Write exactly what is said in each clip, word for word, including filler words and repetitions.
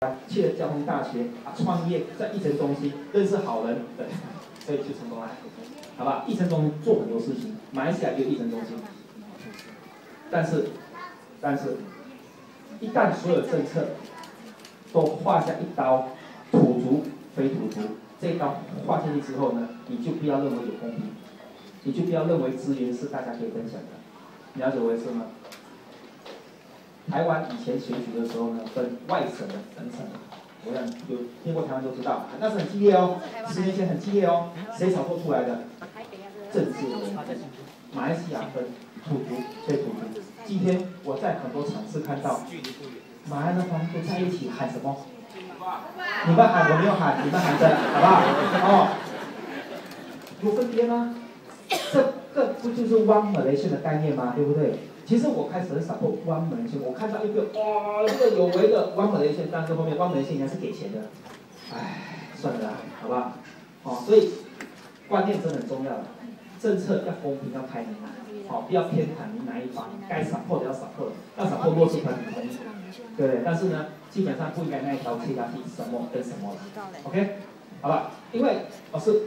去了交通大学啊，创业在益城中心认识好人，对，所以就成功了，好吧？益城中心做很多事情，马来西亚也有益城中心，但是，但是，一旦所有政策都画下一刀，土族非土族，这一刀画进去之后呢，你就不要认为有公平，你就不要认为资源是大家可以分享的，你了解我意思吗？台湾以前选举的时候呢，分外省的、本省的，我想有听过台湾都知道，那是很激烈哦，十年前很激烈哦，谁炒作出来的？政治人物。马来西亚分土族、非土族。今天我在很多场次看到，马来的方都在一起喊什么？你们喊，我没有喊，你们喊的，好不好？哦，有分别吗？这个不就是 One Malaysia 的概念吗？对不对？其实我开始很 support One Malaysia，我看到一个哇，这个有为的 One Malaysia，但是后面 One Malaysia 应该是给钱的，唉，算了啦，好不好？哦，所以观念真的很重要，政策要公平，要开明，哦，不要偏袒你哪一方，该 support 的要 support， 要 support 弱势团体同意，对不对？但是呢，基本上不应该那一条切下去什么跟什么了 ，OK， 好吧？因为老师。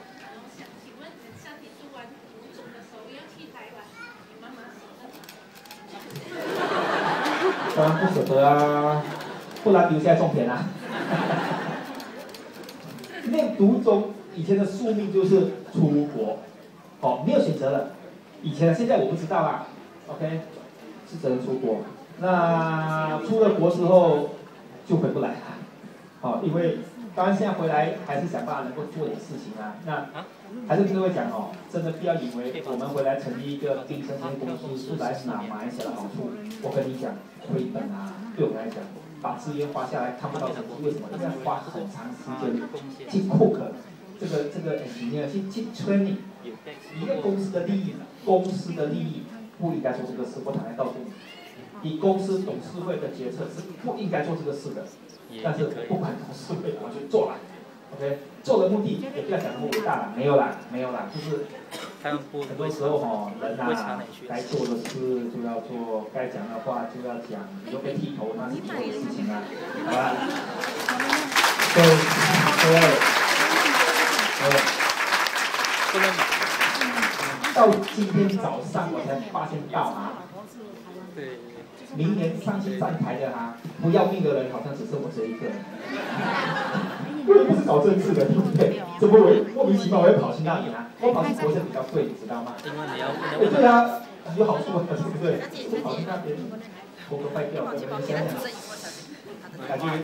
当然不舍得啊，不然留下来种田啊。念读中以前的宿命就是出国，哦，没有选择了。以前的，现在我不知道啦。OK， 是只能出国。那出了国之后就回不来了，哦，因为当然现在回来还是想办法能够做点事情啊。那还是跟各位讲哦，真的不要以为我们回来成立一个槟城这些公司是来拿马来西亚的好处。我跟你讲，亏本啊！对我们来讲，把资源花下来看不到成绩，为什么？因为要花很长时间去 cook 这个这个 engineer 去去 training。一个公司的利益，公司的利益不应该做这个事，我坦白告诉你，以公司董事会的决策是不应该做这个事的。但是不管董事会，我就做了。OK， 做的目的也不要讲那么伟大了，没有啦，没有啦，就是很多时候哈、哦，人啊，该做的事就要做，该讲的话就要讲，你就被剃头那是以后的事情啊，好吧？对，对，对。到今天早上我才发现到啊，明年上去站台的啊，不要命的人好像只剩我这一个人。我也不是搞政治的，对不对？怎么我莫名其妙我会跑去那里啊？我跑去国政比较贵，你知道吗？因为你要，哎，对啊，有好处啊，对不对？我跑去那边，头都坏掉，对不对？想想，感觉。